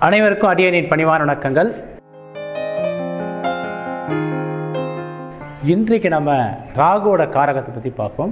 அனைவருக்கும் அடியனின் பணிவான வணக்கங்கள். இன்றைக்கு நம்ம ராகுவோட காரகத்தை பற்றி பார்ப்போம்.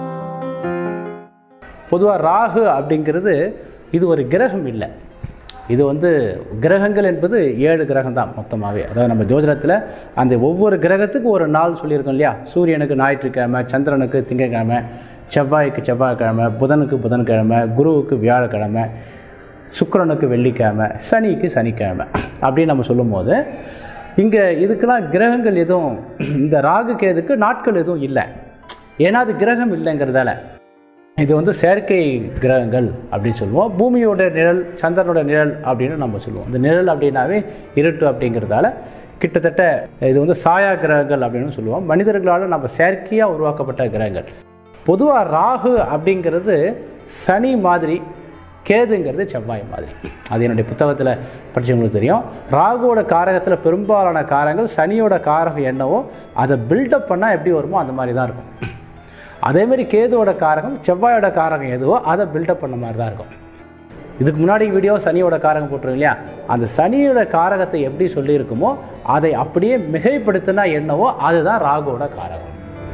பொதுவாக ராகு அப்படிங்கிறது இது ஒரு கிரகம் இல்லை. இது கிரகங்கள் என்பது 7 கிரகம் தான் மொத்தமாகவே. அதாவது நம்ம ஜோதிடத்தில் அந்த ஒவ்வொரு கிரகத்துக்கும் ஒரு நாள் சொல்லியிருக்கோம் இல்லையா? சூரியனுக்கு ஞாயிற்றுக்கிழமை, சந்திரனுக்கு திங்கட்கிழமை, செவ்வாய்க்கு செவ்வாய்க்கிழமை, புதனுக்கு புதன்கிழமை, குருவுக்கு வியாழக்கிழமை, சுக்கிரனுக்கு வெள்ளிக்கிழமை, சனிக்கு சனிக்கிழமை அப்படின்னு நம்ம சொல்லும்போது இங்கே இதுக்கெல்லாம் கிரகங்கள் எதுவும், இந்த ராகு கேதுக்கு நாட்கள் எதுவும் இல்லை. ஏன்னா அது கிரகம் இல்லைங்கிறதால இது செயற்கை கிரகங்கள் அப்படின்னு சொல்லுவோம். பூமியோட நிழல், சந்திரனோட நிழல் அப்படின்னு நம்ம சொல்லுவோம். இந்த நிழல் அப்படின்னாவே இருட்டு அப்படிங்கிறதால கிட்டத்தட்ட இது சாயா கிரகங்கள் அப்படின்னு சொல்லுவோம். மனிதர்களால் நம்ம செயற்கையாக உருவாக்கப்பட்ட கிரகங்கள். பொதுவாக ராகு அப்படிங்கிறது சனி மாதிரி, கேதுங்கிறது செவ்வாய் மாதிரி. அது என்னுடைய புத்தகத்தில் படித்தவங்களுக்கு தெரியும். ராகுவோட காரகத்தில் பெரும்பாலான காரங்கள் சனியோட காரகம் என்னவோ அதை பில்டப் பண்ணால் எப்படி வருமோ அந்த மாதிரி தான் இருக்கும். அதேமாதிரி கேதுவோட காரகம், செவ்வாயோட காரகம் எதுவோ அதை பில்டப் பண்ண மாதிரி தான் இருக்கும். இதுக்கு முன்னாடி வீடியோ சனியோட காரகம் போட்டிருக்கோம் இல்லையா? அந்த சனியோட காரகத்தை எப்படி சொல்லியிருக்குமோ அதை அப்படியே மிகைப்படுத்தினா என்னவோ அதுதான் ராகுவோட காரகம்.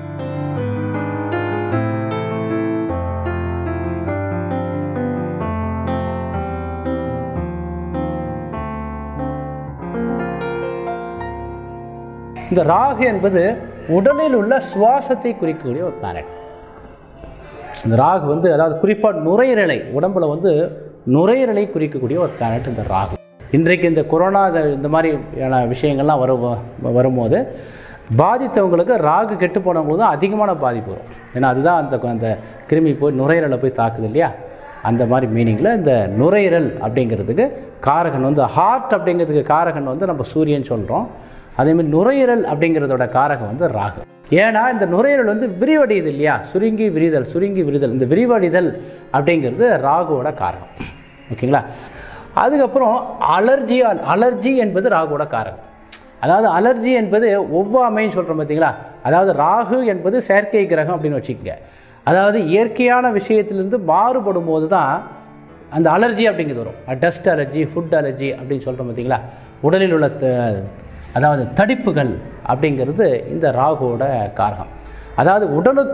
இந்த ராகு என்பது உடலில் உள்ள சுவாசத்தை குறிக்கக்கூடிய ஒரு பிளானட். இந்த ராகு அதாவது குறிப்பாக நுரையீரலை, உடம்புல நுரையீரலை குறிக்கக்கூடிய ஒரு பிளானட் இந்த ராகு. இன்றைக்கு இந்த கொரோனா இந்த மாதிரியான விஷயங்கள்லாம் வரும்போது பாதித்தவங்களுக்கு ராகு கெட்டு போனவங்க தான் அதிகமான பாதிப்பு வரும். ஏன்னா அதுதான் அந்த கிருமி போய் நுரையீரலை போய் தாக்குது இல்லையா? அந்த மாதிரி மீனிங்கில் இந்த நுரையீரல் அப்படிங்கிறதுக்கு காரகன் ஹார்ட் அப்படிங்கிறதுக்கு காரகன் நம்ம சூரியன் சொல்கிறோம். அதேமாதிரி நுரையீரல் அப்படிங்கிறதோட காரகம் ராகு. ஏன்னா இந்த நுரையீரல் விரிவடையுது இல்லையா? சுருங்கி விரிதல். இந்த விரிவடைதல் அப்படிங்கிறது ராகுவோட காரகம். ஓகேங்களா? அதுக்கப்புறம் அலர்ஜி என்பது ராகுவோட காரகம். அதாவது அலர்ஜி என்பது ஒவ்வாமைன்னு சொல்கிறோம் பார்த்தீங்களா? அதாவது ராகு என்பது செயற்கை கிரகம் அப்படின்னு வச்சுக்கோங்க. அதாவது இயற்கையான விஷயத்திலிருந்து மாறுபடும் போது தான் அந்த அலர்ஜி அப்படிங்கிறது வரும். டஸ்ட் அலர்ஜி, ஃபுட் அலர்ஜி அப்படின்னு சொல்கிறோம் பார்த்தீங்களா? உடலில் உள்ள அதாவது தடிப்புகள் அப்படிங்கிறது இந்த ராகுவோட காரகம். அதாவது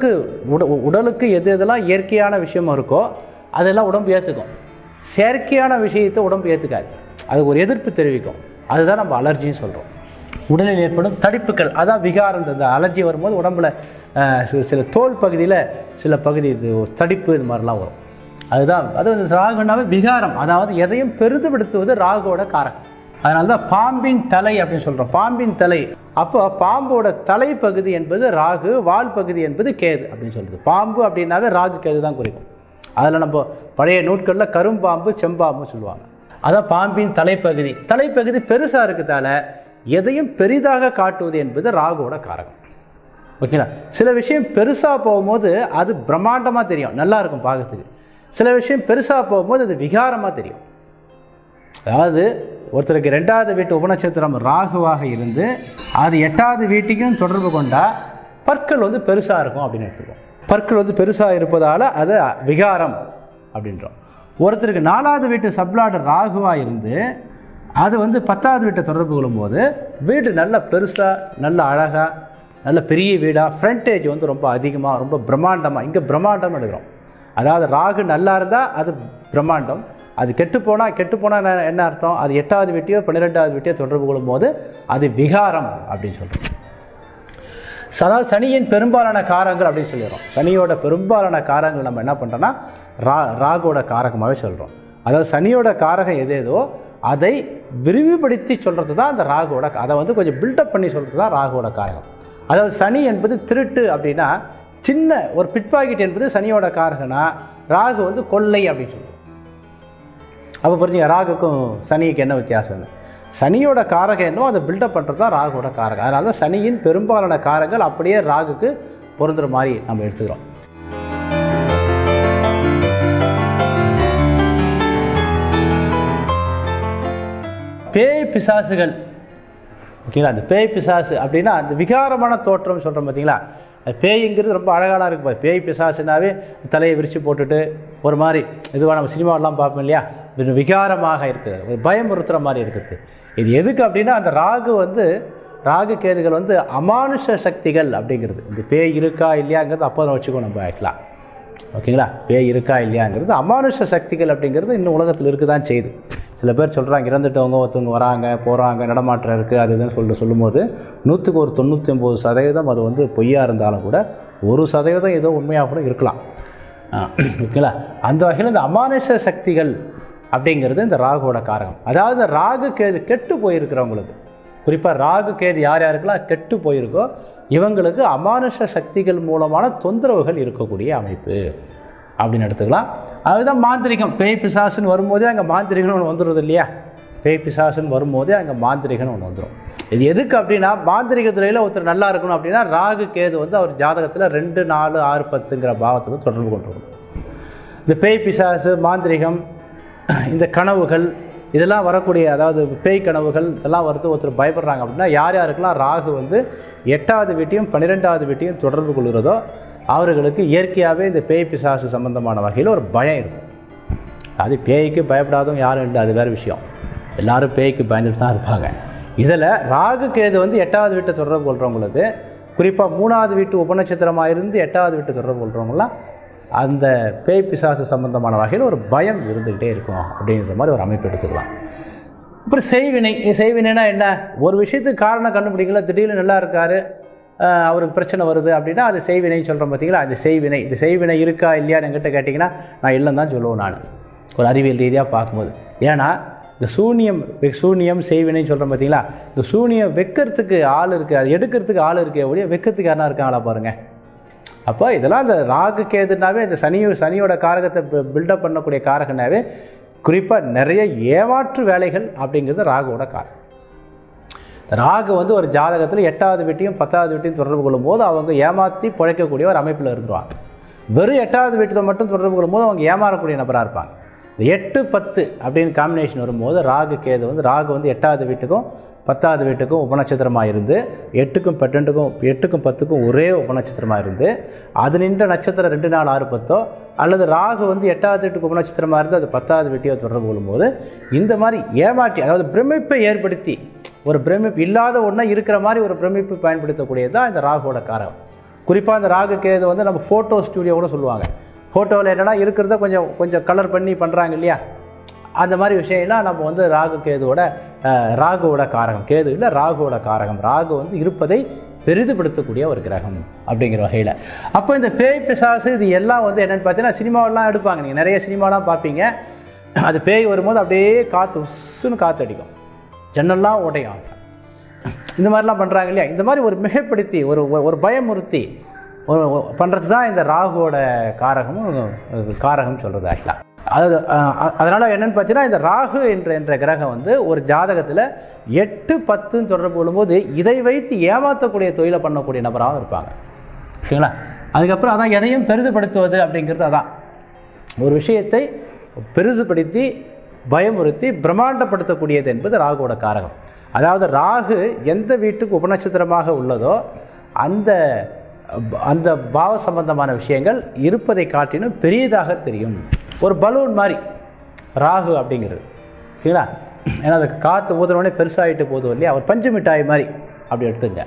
உடலுக்கு எதெல்லாம் இயற்கையான விஷயமும் இருக்கோ அதெல்லாம் உடம்பு ஏற்றுக்கும். செயற்கையான விஷயத்தை உடம்பு ஏற்றுக்காது, அதுக்கு ஒரு எதிர்ப்பு தெரிவிக்கும். அதுதான் நம்ம அலர்ஜின்னு சொல்கிறோம். உடலில் ஏற்படும் தடிப்புகள், அதான் விகாரம். இந்த அலர்ஜி வரும்போது உடம்புல சில தோல் பகுதியில் சில பகுதி தடிப்பு இது மாதிரிலாம் வரும். அது ராகுனாவே விகாரம், அதாவது எதையும் பெரிதுபடுத்துவது ராகுவோட காரகம். அதனால தான் பாம்பின் தலை அப்படின்னு சொல்கிறோம். பாம்பின் தலை, அப்போ பாம்போட தலைப்பகுதி என்பது ராகு, வால் பகுதி என்பது கேது அப்படின்னு சொல்கிறது. பாம்பு அப்படின்னாவே ராகு கேது தான் குறிக்கும். அதில் நம்ம பழைய நூட்களில் கரும்பாம்பு, செம்பாம்பு சொல்லுவாங்க. அதான் பாம்பின் தலைப்பகுதி பெருசாக இருக்கிறதால எதையும் பெரிதாக காட்டுவது என்பது ராகுவோட காரகம். ஓகேங்களா? சில விஷயம் பெருசாக போகும்போது அது பிரம்மாண்டமாக தெரியும், நல்லா இருக்கும் பார்க்கறதுக்கு. சில விஷயம் பெருசாக போகும்போது அது விகாரமாக தெரியும். அதாவது ஒருத்தருக்கு 2வது வீட்டு உபநட்சத்திரம் ராகுவாக இருந்து அது 8வது வீட்டுக்கும் தொடர்பு கொண்டால் பற்கள் பெருசாக இருக்கும் அப்படின்னு எடுத்துக்கோம். பற்கள் பெருசாக இருப்பதால் அது விகாரம் அப்படின்றோம். ஒருத்தருக்கு 4வது வீட்டு சப்ளாட் ராகுவாக இருந்து அது 10வது வீட்டை தொடர்பு கொள்ளும்போது வீடு நல்ல பெருசாக, நல்ல அழகாக, நல்ல பெரிய வீடாக, ஃப்ரண்டேஜ் ரொம்ப அதிகமாக, ரொம்ப பிரம்மாண்டமாக. இங்கே பிரம்மாண்டம் எடுக்கிறோம். அதாவது ராகு நல்லா இருந்தால் அது பிரம்மாண்டம். அது கெட்டுப்போனால் என்ன அர்த்தம்? அது 8வது வீட்டையோ 12வது வீட்டையோ தொடர்பு கொள்ளும் போது அது விகாரம் அப்படின்னு சொல்கிறோம். அதாவது சனியின் பெரும்பாலான காரங்கள் அப்படின்னு சொல்லிடுறோம். சனியோட பெரும்பாலான காரங்கள் நம்ம என்ன பண்ணுறோன்னா ராகுவோட காரகமாகவே சொல்கிறோம். அதாவது சனியோட காரகம் எதேதோ அதை விரிவுபடுத்தி சொல்கிறது தான் அந்த ராகுவோட, அதை கொஞ்சம் பில்டப் பண்ணி சொல்கிறது தான் ராகுவோட காரகம். அதாவது சனி என்பது திருட்டு அப்படின்னா, சின்ன ஒரு பிட்பாக்கெட் என்பது சனியோட காரகனா, ராகு கொள்ளை அப்படின்னு சொல்லுவோம். அப்போ புரிஞ்சுங்க ராகுக்கும் சனிக்கு என்ன வித்தியாசம். சனியோட காரகம் என்னவோ அதை பில்டப் பண்ணுறது தான் ராகுவோட காரகம். அதனால தான் சனியின் பெரும்பாலான காரங்கள் அப்படியே ராகுக்கு பொருந்துற மாதிரி நம்ம எடுத்துக்கிறோம். பேய் பிசாசுகள், ஓகேங்களா? அந்த பேய் பிசாசு அப்படின்னா அந்த விகாரமான தோற்றம் சொல்கிறோம் பார்த்தீங்களா? பேய்ங்கிறது ரொம்ப அழகான இருக்குது. பேய் பிசாசுனாவே தலையை விரித்து போட்டுட்டு ஒரு மாதிரி இதுவாக நம்ம சினிமாவெலாம் பார்ப்போம் இல்லையா? விகாரமாக இருக்குது, ஒரு பயமுறுத்துகிற மாதிரி இருக்குது. இது எதுக்கு அப்படின்னா அந்த ராகு கேதுகள் வந்து அமானுஷ சக்திகள் அப்படிங்கிறது. இந்த பேய் இருக்கா இல்லையாங்கிறது அப்போ தான் வச்சுக்கோ நம்ம ஆக்கலாம். ஓகேங்களா? பேய் இருக்கா இல்லையாங்கிறது அமானுஷ சக்திகள் அப்படிங்கிறது இன்னும் உலகத்தில் இருக்க தான் செய்யுது. சில பேர் சொல்கிறாங்க இறந்துட்டவங்க ஒருத்தவங்க வராங்க போகிறாங்க நடமாட்டம் இருக்குது அது இதுன்னு சொல்லும்போது 100க்கு ஒரு 99% அது வந்து பொய்யா இருந்தாலும் கூட 1% ஏதோ உண்மையாக கூட இருக்கலாம். ஓகேங்களா? அந்த வகையில் இந்த அமானுஷ சக்திகள் அப்படிங்கிறது இந்த ராகுவோட காரகம். அதாவது ராகு கேது கெட்டு போயிருக்கிறவங்களுக்கு, குறிப்பாக ராகு கேது யார் யாருக்கெல்லாம் கெட்டு போயிருக்கோ இவங்களுக்கு அமானுஷ சக்திகள் மூலமான தொந்தரவுகள் இருக்கக்கூடிய அமைப்பு அப்படின்னு எடுத்துக்கலாம். அதுதான் மாந்திரிகம். பேய் பிசாசுன்னு வரும்போதே அங்கே மாந்திரிகன் ஒன்று வந்துடுறது இல்லையா? பேய் பிசாசுன்னு வரும்போதே அங்கே மாந்திரிகன் ஒன்று வந்துடும். இது எதுக்கு அப்படின்னா மாந்திரிக துறையில் ஒருத்தர் நல்லா இருக்கணும் அப்படின்னா ராகு கேது வந்து அவர் ஜாதகத்தில் 2, 4, 6, 10ங்கிற பாவத்தோடு தொடர்பு கொண்டிருக்கணும். இந்த பேய் பிசாசு மாந்திரிகம் இந்த கனவுகள் இதெல்லாம் வரக்கூடிய, அதாவது பேய் கனவுகள் இதெல்லாம் வருது ஒருத்தர் பயப்படுறாங்க அப்படின்னா யார் யாருக்கெல்லாம் ராகு வந்து 8வது வீட்டையும் 12வது வீட்டையும் தொடர்பு கொள்கிறதோ அவர்களுக்கு இயற்கையாகவே இந்த பேய் பிசாசு சம்பந்தமான வகையில் ஒரு பயம் இருக்கும். அது பேய்க்கு பயப்படாதவங்க யாரும் இல்லை, அது வேறு விஷயம். எல்லோரும் பேய்க்கு பயந்துட்டு தான் இருப்பாங்க. இதில் ராகு கேது வந்து 8வது வீட்டை தொடர்பு கொள்கிறவங்களுக்கு, குறிப்பாக 3வது வீட்டு உபநட்சத்திரமாக இருந்து 8வது வீட்டை தொடர்பு கொள்கிறவங்களாம் அந்த பேய் பிசாசு சம்பந்தமான வகையில் ஒரு பயம் இருந்துக்கிட்டே இருக்கும் அப்படிங்கிற மாதிரி ஒரு அமைப்பு எடுத்துக்கலாம். அப்புறம் செய்வினைனா என்ன? ஒரு விஷயத்துக்கு காரணம் கண்டுபிடிக்கல, திடீர்னு நல்லா இருக்கார், அவருக்கு பிரச்சனை வருது அப்படின்னா அது செய்வினைன்னு சொல்கிறோம். பார்த்தீங்களா? அது செய்வினை. இது செய்வினை இருக்கா இல்லையான்னு என்கிட்ட கேட்டிங்கன்னா நான் இல்லைன்னு தான் சொல்லுவேன். நான் ஒரு அறிவியல் ரீதியாக பார்க்கும்போது, ஏன்னா இந்த சூனியம் செய்வினைன்னு சொல்கிறோம். பார்த்தீங்களா? இந்த சூனியம் வைக்கிறதுக்கு ஆள் இருக்குது, அது எடுக்கிறதுக்கு ஆள் இருக்கே ஒழிய வைக்கிறதுக்கு யாரா இருக்காங்களா பாருங்கள். அப்போ இதெல்லாம் இந்த ராகு கேதுனாவே இந்த சனியோட காரகத்தை பில்டப் பண்ணக்கூடிய காரகனாவே குறிப்பாக நிறைய ஏமாற்று வேலைகள் அப்படிங்கிறது ராகுவோட காரகம். ராகு வந்து ஒரு ஜாதகத்தில் 8வது வீட்டையும் 10வது வீட்டையும் தொடர்பு கொள்ளும்போது அவங்க ஏமாற்றி பிழைக்கக்கூடிய ஒரு அமைப்பில் இருந்துருவாங்க. வெறும் 8வது வீட்டை மட்டும் தொடர்பு கொள்ளும்போது அவங்க ஏமாறக்கூடிய நபராக இருப்பாங்க. இந்த 8, 10 அப்படின்னு காம்பினேஷன் வரும்போது ராகு வந்து 8வது வீட்டுக்கும் 10வது வீட்டுக்கும் உபநட்சத்திரமாக இருந்து 8க்கும் 10க்கும் ஒரே உபநட்சத்திரமாக இருந்து அது நின்ற நட்சத்திரம் 2, 4, 6, 10 அல்லது ராகு வந்து 8வது வீட்டுக்கு உபநட்சத்திரமாக இருந்து அது 10வது வீட்டையோ தொடர்பு கொள்ளும்போது இந்த மாதிரி ஏமாற்றி, அதாவது பிரமிப்பை ஏற்படுத்தி, ஒரு பிரமிப்பு இல்லாத ஒன்றா இருக்கிற மாதிரி ஒரு பிரமிப்பு பயன்படுத்தக்கூடியது தான் இந்த ராகுவோட காரகம். குறிப்பாக இந்த ராகு கேது வந்து நம்ம ஃபோட்டோ ஸ்டூடியோ கூட சொல்லுவாங்க. ஃபோட்டோவில் என்னென்னா இருக்கிறத கொஞ்சம் கலர் பண்ணி பண்ணுறாங்க இல்லையா? அந்த மாதிரி விஷயம்லாம் நம்ம வந்து ராகுவோட காரகம். கேது இல்லை, ராகுவோட காரகம். ராகு வந்து இருப்பதை பெரிதுபடுத்தக்கூடிய ஒரு கிரகம் அப்படிங்கிற வகையில். அப்போ இந்த பேய் பிசாசு இது எல்லாம் வந்து என்னென்னு பார்த்தீங்கன்னா சினிமாவெல்லாம் எடுப்பாங்க. நீங்கள் நிறைய சினிமாலாம் பார்ப்பீங்க. அது பேய் வரும்போது அப்படியே உஸ்ஸுன்னு காற்று அடிக்கும், ஜன்னல்லாம் உடையும், இந்த மாதிரிலாம் பண்ணுறாங்க இல்லையா? இந்த மாதிரி ஒரு மிகைப்படுத்தி ஒரு பயமுறுத்தி பண்ணுறது தான் இந்த ராகுவோட காரகம் சொல்கிறது ஆக்சுவலாக. அதனால் என்னென்னு பார்த்தீங்கன்னா இந்த ராகு என்ற கிரகம் வந்து ஒரு ஜாதகத்தில் 8, 10 தொடர்பு கொள்ளும்போது இதை வைத்து ஏமாற்றக்கூடிய தொழிலை பண்ணக்கூடிய நபராகவும் இருப்பாங்க. ஓகேங்களா? அதுக்கப்புறம் அதான் எதையும் பெரிதுபடுத்துவது அப்படிங்கிறது. அதான் ஒரு விஷயத்தை பெரிதுபடுத்தி பயமுறுத்தி பிரம்மாண்டப்படுத்தக்கூடியது என்பது ராகுவோட காரகம். அதாவது ராகு எந்த வீட்டுக்கு உபநட்சத்திரமாக உள்ளதோ அந்த பாவ சம்பந்தமான விஷயங்கள் இருப்பதை காட்டிலும் பெரியதாக தெரியும். ஒரு பலூன் மாதிரி ராகு அப்படிங்கிறது. ஓகேங்களா? ஏன்னா அதுக்கு காற்று ஊதுனோடனே பெருசாகிட்டு போதும் இல்லையா? ஒரு பஞ்சு மிட்டாய் மாதிரி அப்படி எடுத்துங்க.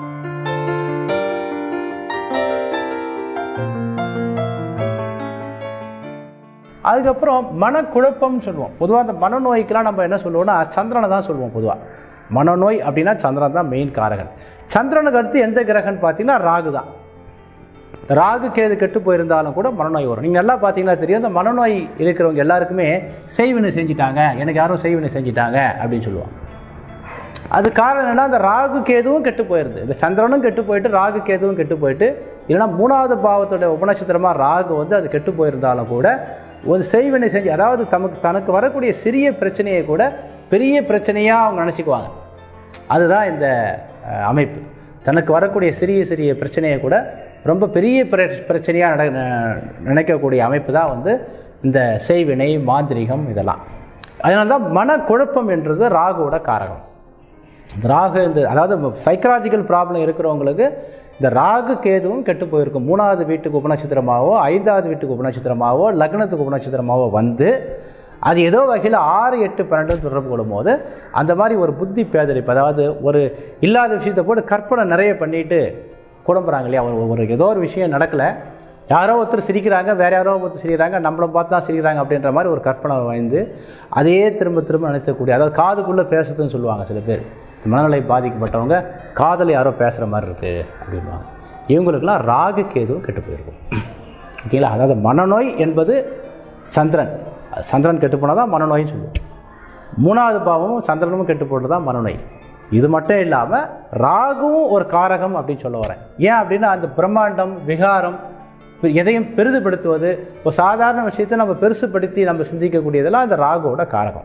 அதுக்கப்புறம் மனக்குழப்பம்னு சொல்லுவோம். பொதுவாக அந்த மனநோய்க்கெலாம் நம்ம என்ன சொல்லுவோம்னா சந்திரனை தான் சொல்லுவோம். பொதுவாக மனநோய் அப்படின்னா சந்திரன் தான் மெயின் காரகன். சந்திரனுக்கு அடுத்து எந்த கிரகம்னு பார்த்தீங்கன்னா ராகு தான். ராகு கேது கெட்டு போயிருந்தாலும் கூட மனநோய் வரும். நீங்கள் நல்லா பார்த்தீங்கன்னா தெரியும், அந்த மனநோய் இருக்கிறவங்க எல்லாருக்குமே செய்வினை செஞ்சிட்டாங்க, எனக்கு யாரும் செய்வினை செஞ்சிட்டாங்க அப்படின்னு சொல்லுவாங்க. அது காரணம் என்னென்னா அந்த ராகு கேதுவும் கெட்டு போயிடுது. இந்த சந்திரனும் கெட்டு போயிட்டு ராகு கேதுவும் கெட்டு போயிட்டு, இல்லைனா 3வது பாவத்தோட உபநட்சத்திரமாக ராகு வந்து அது கெட்டு போயிருந்தாலும் கூட ஒரு செய்வினை செஞ்சு, அதாவது தனக்கு வரக்கூடிய சிறிய பிரச்சனையை கூட பெரிய பிரச்சனையாக அவங்க நினச்சிக்குவாங்க. அதுதான் இந்த அமைப்பு. தனக்கு வரக்கூடிய சிறிய பிரச்சனையை கூட ரொம்ப பெரிய பிரச்சனையாக நினைக்கக்கூடிய அமைப்பு தான் வந்து இந்த செய்வினை மாந்திரிகம் இதெல்லாம். அதனால தான் மனக்குழப்பம் என்றது ராகுவோட காரகம். இந்த ராகு அதாவது சைக்கலாஜிக்கல் ப்ராப்ளம் இருக்கிறவங்களுக்கு இந்த ராகு கேதுவும் கெட்டு போயிருக்கும். 3வது வீட்டுக்கு உபநட்சத்திரமாவோ 5வது வீட்டுக்கு உபநட்சத்திரமாவோ லக்னத்துக்கு உபநட்சத்திரமாவோ வந்து அது ஏதோ வகையில் 6, 8, 12 தொடர்பு கொள்ளும்போது அந்த மாதிரி ஒரு புத்தி பேதலிப்பு, அதாவது ஒரு இல்லாத விஷயத்தை போட்டு கற்பனை நிறைய பண்ணிட்டு குழம்புறாங்க இல்லையா. ஒரு ஏதோ ஒரு விஷயம் நடக்கலை, யாரோ ஒருத்தர் சிரிக்கிறாங்க, வேறு யாரோ ஒருத்தர் சிரிக்கிறாங்க, நம்மளை பார்த்து தான் சிரிக்கிறாங்க அப்படின்ற மாதிரி ஒரு கற்பனை வாய்ந்து அதையே திரும்ப திரும்ப நினைக்கக்கூடிய, அதாவது காதுக்குள்ளே பேசுறதுன்னு சொல்லுவாங்க சில பேர். மனநிலை பாதிக்கப்பட்டவங்க காதல் யாரோ பேசுகிற மாதிரி இருக்குது அப்படின்வாங்க. இவங்களுக்கெல்லாம் ராகு கேதுவும் கெட்டு போயிருக்கும். ஓகேங்களா. அதாவது மனநோய் என்பது சந்திரன் கெட்டு போனால் தான் மனநோயின்னு சொல்லுவோம். 3வது பாவமும் சந்திரனும் கெட்டு போட்டு தான் மனநோய். இது மட்டும் இல்லாமல் ராகுவும் ஒரு காரகம் அப்படின்னு சொல்ல வரேன். ஏன் அப்படின்னா அந்த பிரம்மாண்டம், விகாரம், எதையும் பெரிதுபடுத்துவது, ஒரு சாதாரண விஷயத்தை நம்ம பெருசுப்படுத்தி நம்ம சிந்திக்கக்கூடியதெல்லாம் இந்த ராகுவோட காரகம்.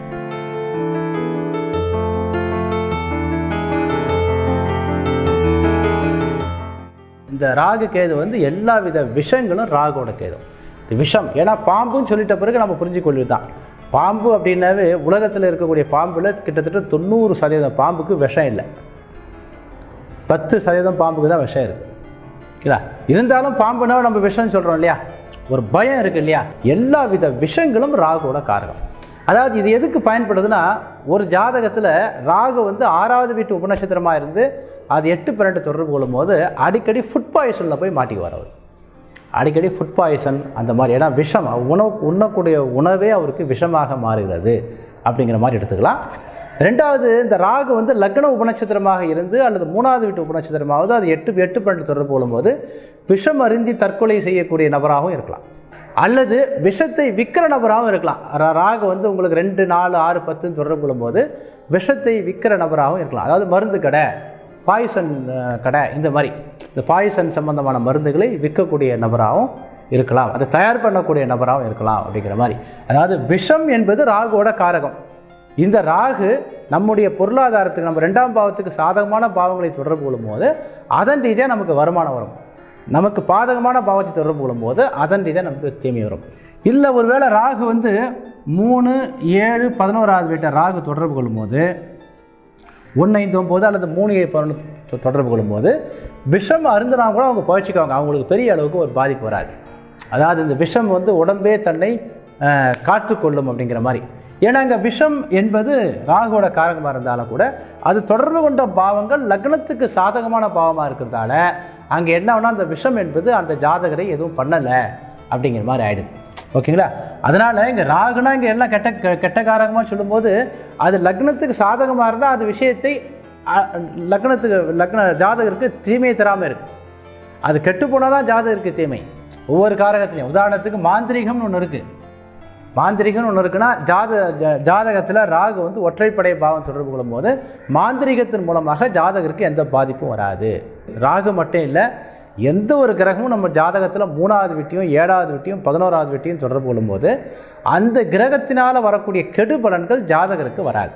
இந்த ராகு கேது வந்து எல்லா வித விஷங்களும் ராகுவோட கேது. இந்த விஷம், ஏன்னா பாம்புன்னு சொல்லிட்ட பிறகு நம்ம புரிஞ்சுக்கொள்வது தான். பாம்பு அப்படின்னாவே உலகத்தில் இருக்கக்கூடிய பாம்பில் கிட்டத்தட்ட 90% பாம்புக்கு விஷம் இல்லை, 10% பாம்புக்கு தான் விஷம் இருக்குது. இல்லை இருந்தாலும் பாம்புனா நம்ம விஷம்னு சொல்கிறோம் இல்லையா, ஒரு பயம் இருக்குது இல்லையா. எல்லா வித விஷங்களும் ராகுவோட காரகம். அதாவது இது எதுக்கு பயன்படுதுன்னா, ஒரு ஜாதகத்தில் ராகு வந்து 6வது வீட்டு உபநட்சத்திரமாக இருந்து அது 8, 12 தொடர்பு கொள்ளும் போது அடிக்கடி ஃபுட் பாய்சனில் போய் மாட்டி வரவர். அடிக்கடி ஃபுட் பாய்சன் அந்த மாதிரி, ஏன்னா விஷம் உண்ணக்கூடிய உணவே அவருக்கு விஷமாக மாறுகிறது அப்படிங்கிற மாதிரி எடுத்துக்கலாம். 2வது, இந்த ராகு வந்து லக்ன உபநட்சத்திரமாக இருந்து அல்லது 3வது வீட்டு உபநட்சத்திரமாவது அது 8, 12 தொடர்பு கொள்ளும்போது விஷம் அருந்தி தற்கொலை செய்யக்கூடிய நபராகவும் இருக்கலாம், அல்லது விஷத்தை விற்கிற நபராகவும் இருக்கலாம். ராகு வந்து உங்களுக்கு 2, 4, 6, 10 தொடர்பு கொள்ளும்போது விஷத்தை விற்கிற நபராகவும் இருக்கலாம். அதாவது மருந்து கடை, பாய்சன் கடை, இந்த மாதிரி இந்த பாய்சன் சம்பந்தமான மருந்துகளை விற்கக்கூடிய நபராகவும் இருக்கலாம், அதை தயார் பண்ணக்கூடிய நபராகவும் இருக்கலாம் அப்படிங்கிற மாதிரி. அதாவது விஷம் என்பது ராகுவோட காரகம். இந்த ராகு நம்முடைய பொருளாதாரத்துக்கு, நம்ம 2ஆம் பாவத்துக்கு சாதகமான பாவங்களை தொடர்பு கொள்ளும்போது அதன் ரீதியாக நமக்கு வருமானம் வரும். நமக்கு பாதகமான பாவத்தை தொடர்பு கொள்ளும்போது அதன் ரீதியாக நமக்கு தீமை வரும். இல்லை ஒருவேளை ராகு வந்து 3, 7, 11வது வீட்டை ராகு தொடர்பு கொள்ளும்போது 1, 5, 9 அல்லது 3, 7, 11 தொடர்பு கொள்ளும்போது விஷம் அருந்தினா கூட அவங்க பயிற்சிக்குவாங்க, அவங்களுக்கு பெரிய அளவுக்கு ஒரு பாதிப்பு வராது. அதாவது இந்த விஷம் வந்து உடம்பே தன்னை காற்றுக்கொள்ளும் அப்படிங்கிற மாதிரி. ஏன்னா இங்கே விஷம் என்பது ராகுவோட காரகமாக இருந்தாலும் கூட அது தொடர்பு கொண்ட பாவங்கள் லக்னத்துக்கு சாதகமான பாவமாக இருக்கிறதால அங்கே என்ன ஆகுனா அந்த விஷம் என்பது அந்த ஜாதகரை எதுவும் பண்ணலை அப்படிங்கிற மாதிரி ஆகிடுது. ஓகேங்களா. அதனால் இங்கே ராகுனா இங்கே எல்லாம் கெட்ட காரகமாக சொல்லும்போது அது லக்னத்துக்கு சாதகமாக இருந்தால் அது விஷயத்தை லக்ன ஜாதகருக்கு தீமையை தராமல் இருக்குது. அது கெட்டு போனால் தான் ஜாதகருக்கு தீமை. ஒவ்வொரு காரகத்திலையும் உதாரணத்துக்கு மாந்திரிகம்னு ஒன்று இருக்குது. மாந்திரிகம்னு ஒன்று இருக்குன்னா ஜாதகத்தில் ராகு வந்து ஒற்றைப்படை பாவம் தொடர்பு கொள்ளும்போது மாந்திரிகத்தின் மூலமாக ஜாதகருக்கு எந்த பாதிப்பும் வராது. ராகு மட்டும் இல்லை, எந்த ஒரு கிரகமும் நம்ம ஜாதகத்தில் 3வது வீட்டையும் 7வது வீட்டையும் 11வது வீட்டையும் தொடர்பு கொள்ளும்போது அந்த கிரகத்தினால் வரக்கூடிய கெடு பலன்கள் ஜாதகருக்கு வராது.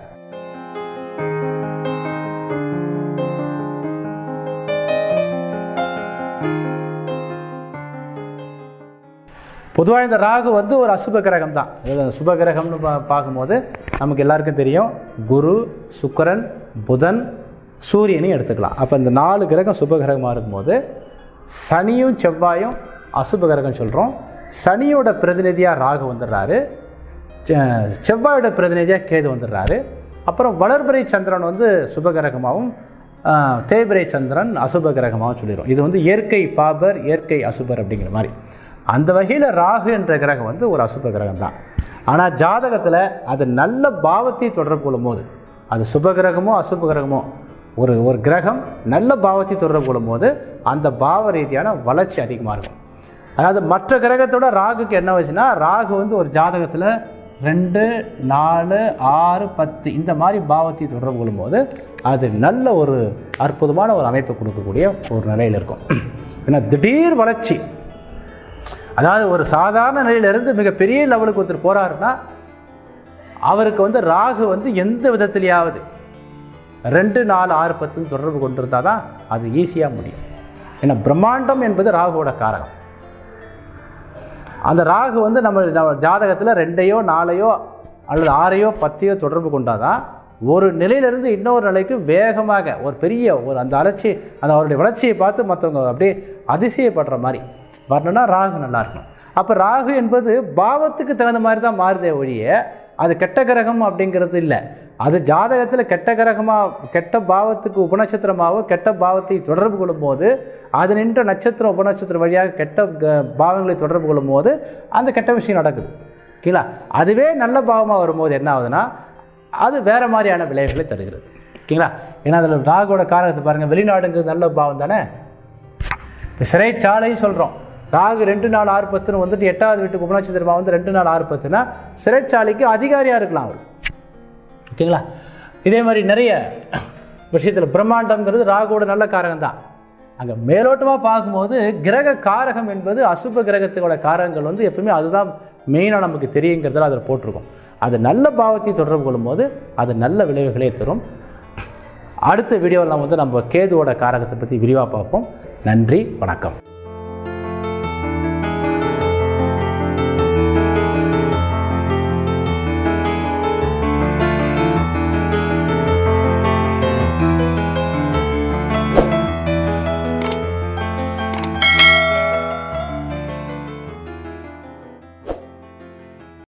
பொதுவாக இந்த ராகு வந்து ஒரு அசுப கிரகம் தான். சுப கிரகம்னு பார்க்கும்போது நமக்கு எல்லாருக்கும் தெரியும், குரு, சுக்கிரன், புதன், சூரியனையும் எடுத்துக்கலாம். அப்போ இந்த 4 கிரகம் சுப கிரகமாக இருக்கும்போது சனியும் செவ்வாயும் அசுப கிரகம் சொல்கிறோம். சனியோட பிரதிநிதியாக ராகு வந்துடுறாரு, செவ்வாயோட பிரதிநிதியாக கேது வந்துடுறாரு. அப்புறம் வளர்பிறை சந்திரன் வந்து சுபகிரகமாகவும் தேய்பிறை சந்திரன் அசுப கிரகமாகவும் சொல்லிடும். இது வந்து இயற்கை பாபர், இயற்கை அசுபர் அப்படிங்கிற மாதிரி. அந்த வகையில் ராகு என்ற கிரகம் வந்து ஒரு அசுப கிரகம் தான். ஆனால் ஜாதகத்தில் அது நல்ல பாவத்தை தொடர்பு கொள்ளும்போது, அது சுபகிரகமோ அசுப கிரகமோ, ஒரு கிரகம் நல்ல பாவத்தை தொடர்பு கொள்ளும்போது அந்த பாவ ரீதியான வளர்ச்சி அதிகமாக இருக்கும். அதாவது மற்ற கிரகத்தோட ராகுக்கு என்ன வச்சுன்னா, ராகு வந்து ஒரு ஜாதகத்தில் 2, 4, 6, 10 இந்த மாதிரி பாவத்தை தொடர்பு கொள்ளும்போது அது நல்ல ஒரு அற்புதமான ஒரு அமைப்பை கொடுக்கக்கூடிய ஒரு நிலையில் இருக்கும். ஏன்னா திடீர் வளர்ச்சி, அதாவது ஒரு சாதாரண நிலையிலிருந்து மிகப்பெரிய லெவலுக்கு ஒருத்தர் போகிறாருன்னா அவருக்கு வந்து ராகு வந்து எந்த விதத்திலேயாவது 2, 4, 6, 10 தொடர்பு கொண்டிருந்தால் தான் அது ஈஸியாக முடியும். ஏன்னா பிரம்மாண்டம் என்பது ராகுவோட காரகம். அந்த ராகு வந்து நம்ம ஜாதகத்தில் 2, 4 அல்லது 6, 10 தொடர்பு கொண்டால் தான் ஒரு நிலையிலிருந்து இன்னொரு நிலைக்கு வேகமாக ஒரு பெரிய அந்த அலட்சி, அந்த அவருடைய வளர்ச்சியை பார்த்து மற்றவங்க அப்படியே அதிசயப்படுற மாதிரி வரணும்னா ராகு நல்லா இருக்கணும். அப்போ ராகு என்பது பாவத்துக்கு தகுந்த மாதிரி தான் மாறுதே ஒழிய அது கெட்ட கிரகம் அப்படிங்கிறது இல்லை. அது ஜாதகத்தில் கெட்ட கிரகமாக கெட்ட பாவத்துக்கு உபநட்சத்திரமாகவோ கெட்ட பாவத்தை தொடர்பு கொள்ளும்போது அது நின்ற நட்சத்திரம் உபநட்சத்திரம் வழியாக கெட்ட பாவங்களை தொடர்பு கொள்ளும்போது அந்த கெட்ட விஷயம் நடக்குது. ஓகேங்களா? அதுவே நல்ல பாவமாக வரும்போது என்ன ஆகுதுன்னா அது வேறு மாதிரியான விளைவுகளை தருகிறது. ஓகேங்களா? ஏன்னா அதில் ராகுவோட காரகத்தை பாருங்கள், வெளிநாடுங்கிறது நல்ல பாவம் தானே. சிறைச்சாலைன்னு சொல்கிறோம். ராகு 2 4 6 10 வந்துட்டு 8வது வீட்டுக்கு உபநட்சத்திரமாக வந்து 2 4 6 10னா சிறைச்சாலைக்கு அதிகாரியாக இருக்கலாம் அவர். ஓகேங்களா? இதே மாதிரி நிறைய விஷயத்தில் பிரம்மாண்டம்ங்கிறது ராகுவோட நல்ல காரகம் தான். அங்கே மேலோட்டமாக பார்க்கும்போது கிரக காரகம் என்பது அசுப கிரகத்தோட காரகங்கள் வந்து எப்பவுமே அதுதான் மெயினாக நமக்கு தெரியுங்கிறதுல அதில் போட்டிருக்கோம். அது நல்ல பாவத்தை தொடர்பு கொள்ளும்போது அது நல்ல விளைவுகளே தரும். அடுத்த வீடியோவில் நம்ம கேதுவோட காரகத்தை பற்றி விரிவாக பார்ப்போம். நன்றி, வணக்கம்.